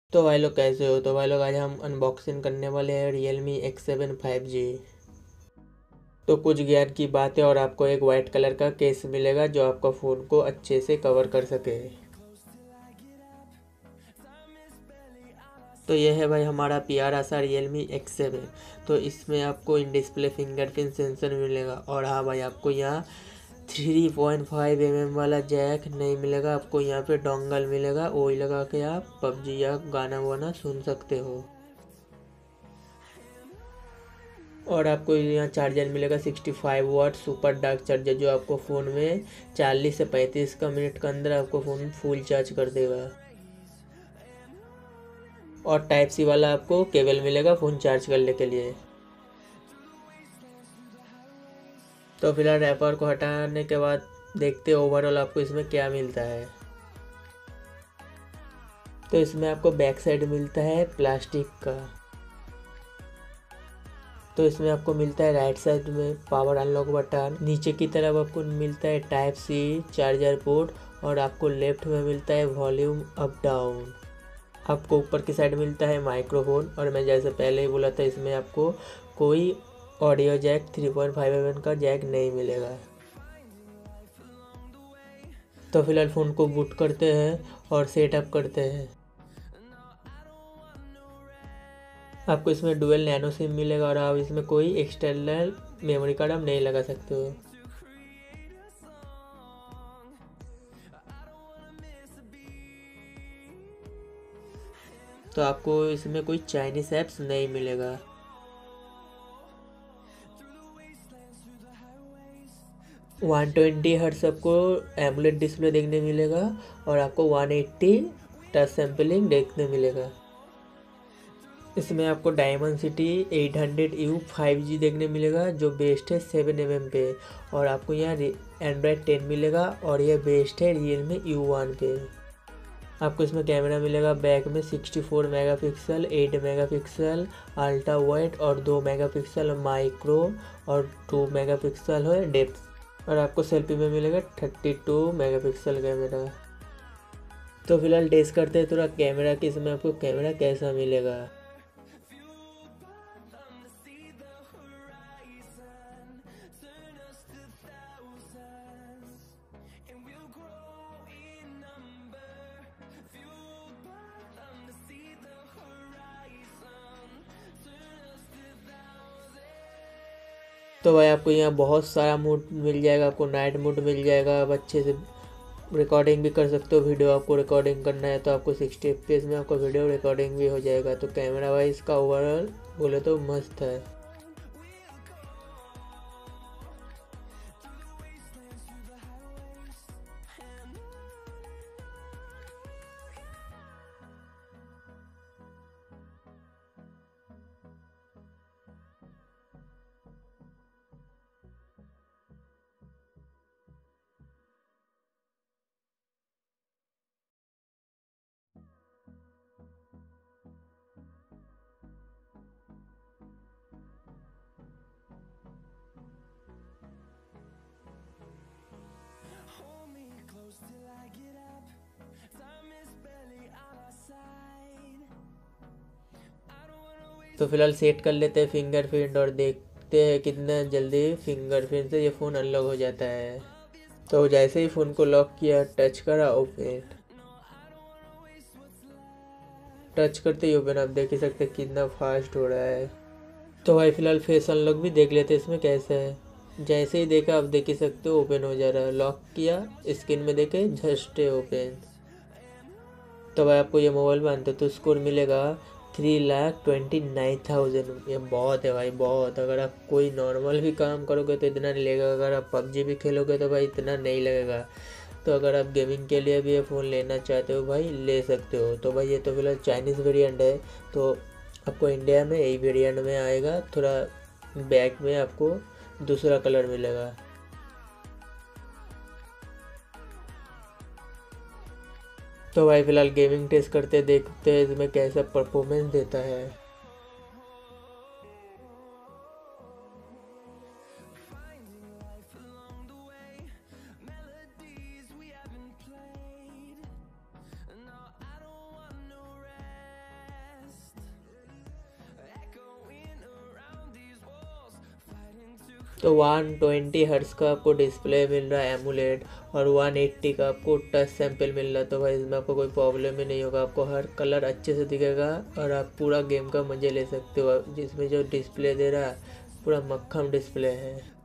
तो भाई लोग कैसे हो। तो भाई लोग आज हम अनबॉक्सिंग करने वाले हैं Realme X7 5G। तो कुछ ज्ञान की बात है और आपको एक वाइट कलर का केस मिलेगा जो आपका फ़ोन को अच्छे से कवर कर सके। तो यह है भाई हमारा प्यारा सा Realme X7। तो इसमें आपको इन डिस्प्ले फिंगरप्रिंट सेंसर मिलेगा और हाँ भाई आपको यहाँ 3.5 mm वाला जैक नहीं मिलेगा। आपको यहाँ पे डोंगल मिलेगा, वही लगा के आप पबजी या गाना वाना सुन सकते हो। और आपको यहाँ चार्जर मिलेगा 65 वाट सुपर डार्क चार्जर जो आपको फ़ोन में 40 से 35 का मिनट के अंदर आपको फ़ोन फुल चार्ज कर देगा। और टाइप सी वाला आपको केबल मिलेगा फ़ोन चार्ज करने के लिए। तो फिलहाल रैपर को हटाने के बाद देखते ओवरऑल आपको इसमें क्या मिलता है। तो इसमें आपको बैक साइड मिलता है प्लास्टिक का। तो इसमें आपको मिलता है राइट साइड में पावर अनलॉक बटन, नीचे की तरफ आपको मिलता है टाइप सी चार्जर पोर्ट और आपको लेफ्ट में मिलता है वॉल्यूम अप डाउन। आपको ऊपर की साइड मिलता है माइक्रोफोन और मैं जैसे पहले ही बोला था इसमें आपको कोई ऑडियो जैक 3.5 mm का जैक नहीं मिलेगा। तो फिलहाल फ़ोन को बूट करते हैं और सेटअप करते हैं। आपको इसमें डुअल नैनो सिम मिलेगा और आप इसमें कोई एक्सटर्नल मेमोरी कार्ड आप नहीं लगा सकते हो। तो आपको इसमें कोई चाइनीस ऐप्स नहीं मिलेगा। वन 120 हर्ट्स आपको एमोलेड डिस्प्ले देखने मिलेगा और आपको 180 टच सैम्पलिंग देखने मिलेगा। इसमें आपको डायमंड सिटी 800U 5G देखने मिलेगा जो बेस्ड है 7 mm पे। और आपको यहाँ एंड्रॉयड 10 मिलेगा और यह बेस्ड है Realme U1 पे। आपको इसमें कैमरा मिलेगा बैक में 64 मेगापिक्सल, 8 मेगापिक्सल अल्ट्रा वाइड और 2 मेगापिक्सल माइक्रो और 2 मेगापिक्सल है डेप्थ। और आपको सेल्फी में मिलेगा 32 मेगापिक्सल कैमरा। तो फिलहाल टेस्ट करते हैं थोड़ा कैमरा की, इसमें आपको कैमरा कैसा मिलेगा। तो भाई आपको यहाँ बहुत सारा मूड मिल जाएगा। आपको नाइट मूड मिल जाएगा, आप अच्छे से रिकॉर्डिंग भी कर सकते हो। वीडियो आपको रिकॉर्डिंग करना है तो आपको 60 FPS में आपको वीडियो रिकॉर्डिंग भी हो जाएगा। तो कैमरा भाई इसका ओवरऑल बोले तो मस्त है। तो फिलहाल सेट कर लेते हैं फिंगरप्रिंट और देखते हैं कितना जल्दी फिंगरप्रिंट से ये फ़ोन अनलॉक हो जाता है। तो जैसे ही फ़ोन को लॉक किया, टच करा, ओपन। टच करते ही ओपन। आप देख ही सकते हैं कितना फास्ट हो रहा है। तो भाई फिलहाल फेस अनलॉक भी देख लेते हैं इसमें कैसा है। जैसे ही देखा आप देख ही सकते हो ओपन हो जा रहा है। लॉक किया, स्क्रीन में देखे जस्ट ओपन। तो भाई आपको ये मोबाइल में अंत तो स्कोर मिलेगा 3,29,000। ये बहुत है भाई, बहुत। अगर आप कोई नॉर्मल भी काम करोगे तो इतना नहीं लगेगा। अगर आप पबजी भी खेलोगे तो भाई इतना नहीं लगेगा। तो अगर आप गेमिंग के लिए भी ये फ़ोन लेना चाहते हो भाई ले सकते हो। तो भाई ये तो फिलहाल चाइनीज़ वेरिएंट है। तो आपको इंडिया में यही वेरिएंट में आएगा। थोड़ा बैक में आपको दूसरा कलर मिलेगा। तो भाई फिलहाल गेमिंग टेस्ट करते देखते हैं इसमें कैसा परफॉर्मेंस देता है। तो 120 हर्ट्स का आपको डिस्प्ले मिल रहा है एमुलेट, और 180 का आपको टच सैंपल मिल रहा है। तो भाई इसमें आपको कोई प्रॉब्लम ही नहीं होगा, आपको हर कलर अच्छे से दिखेगा और आप पूरा गेम का मज़े ले सकते हो। जिसमें जो डिस्प्ले दे रहा है पूरा मक्खन डिस्प्ले है।